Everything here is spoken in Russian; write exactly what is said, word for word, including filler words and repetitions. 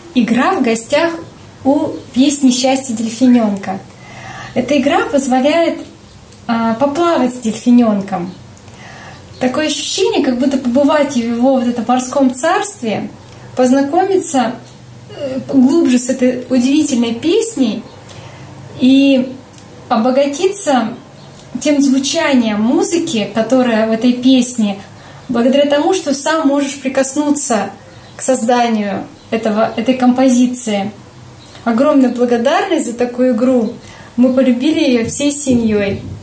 игра в гостях у песни «Счастье дельфиненка». Эта игра позволяет а, поплавать с дельфиненком. Такое ощущение, как будто побывать в его вот этом морском царстве, познакомиться глубже с этой удивительной песней и обогатиться тем звучанием музыки, которая в этой песне, благодаря тому, что сам можешь прикоснуться к созданию этого, этой композиции. Огромная благодарность за такую игру. Мы полюбили ее всей семьей.